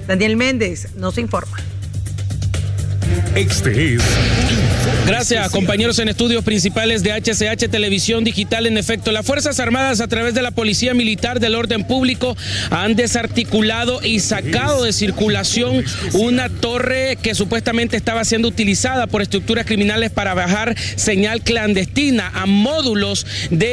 Daniel Méndez nos informa. Este es... Gracias, compañeros en estudios principales de HCH Televisión Digital. En efecto, las Fuerzas Armadas, a través de la Policía Militar del Orden Público, han desarticulado y sacado de circulación una torre que supuestamente estaba siendo utilizada por estructuras criminales para bajar señal clandestina a módulos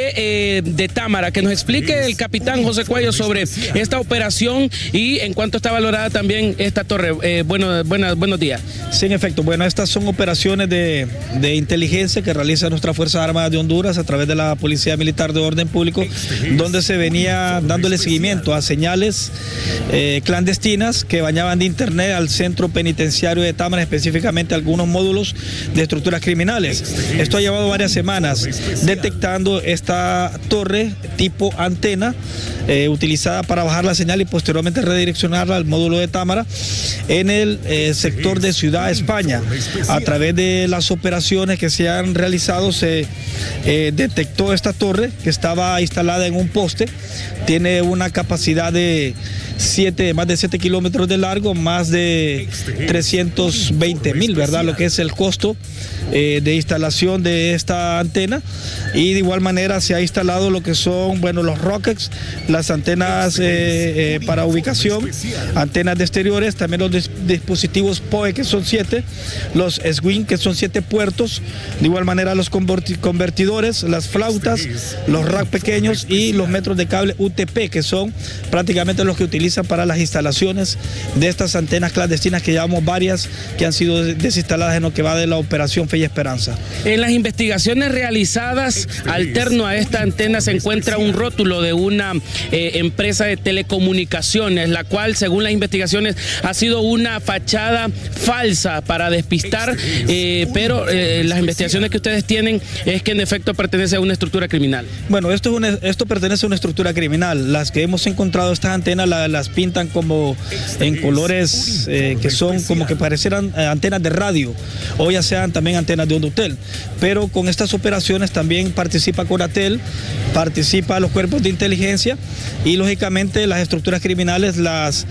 de Támara. Que nos explique el capitán José Cuello sobre esta operación y en cuánto está valorada también esta torre. Buenos días. Sí, en efecto. Bueno, estas son operaciones de inteligencia que realiza nuestra Fuerza Armada de Honduras a través de la Policía Militar de Orden Público, donde se venía dándole seguimiento a señales clandestinas que bañaban de internet al centro penitenciario de Támara, específicamente algunos módulos de estructuras criminales. Esto ha llevado varias semanas detectando esta torre tipo antena utilizada para bajar la señal y posteriormente redireccionarla al módulo de Támara en el sector de Ciudad España. A través de las operaciones que se han realizado se detectó esta torre que estaba instalada en un poste, tiene una capacidad de más de 7 kilómetros de largo, más de 320,000, ¿verdad? Lo que es el costo de instalación de esta antena, y de igual manera se ha instalado lo que son, bueno, los rockets, las antenas para ubicación, antenas de exteriores, también los dispositivos POE que son 7, los SWIN que son 7 puertos, de igual manera los convertidores, las flautas, los rack pequeños y los metros de cable UTP que son prácticamente los que utilizan para las instalaciones de estas antenas clandestinas, que llevamos varias que han sido desinstaladas en lo que va de la operación Fe y Esperanza. En las investigaciones realizadas alterno a esta antena se encuentra un rótulo de una empresa de telecomunicaciones, la cual, según las investigaciones, ha sido una fachada falsa para despistar, pero las investigaciones que ustedes tienen es que en efecto pertenece a una estructura criminal. Bueno, esto pertenece a una estructura criminal. Las que hemos encontrado, estas antenas las pintan como en colores que son como que parecieran antenas de radio, o ya sean también antenas de Hondutel, pero con estas operaciones también participa Conatel, participa los cuerpos de inteligencia, y lógicamente las estructuras criminales las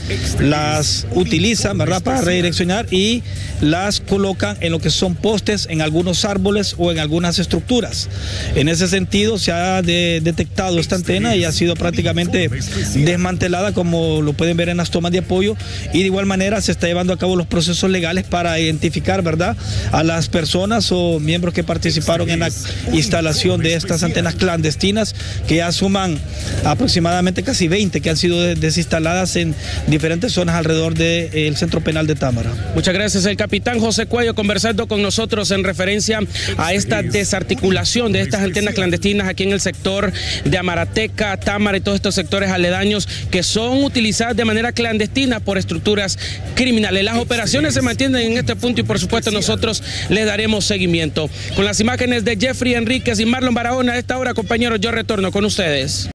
utilizan, ¿verdad?, para redireccionar y las colocan en lo que son postes, en algunos árboles o en algunas estructuras. En ese sentido se ha detectado esta antena y ha sido prácticamente desmantelada, como lo pueden ver en las tomas de apoyo, y de igual manera se está llevando a cabo los procesos legales para identificar, ¿verdad?, a las personas o miembros que participaron en la instalación de estas antenas clandestinas, que ya suman aproximadamente casi 20 que han sido desinstaladas en diferentes zonas alrededor del centro penal de Támara. Muchas gracias. El capitán José Cuello conversando con nosotros en referencia a esta desarticulación de estas antenas clandestinas aquí en el sector de Amarateca, Támara y todos estos sectores aledaños que son utilizadas de manera clandestina por estructuras criminales. Las operaciones se mantienen en este punto y por supuesto nosotros le daremos seguimiento. Con las imágenes de Jeffrey Enríquez y Marlon Barahona, a esta hora, compañeros, yo retorno con ustedes.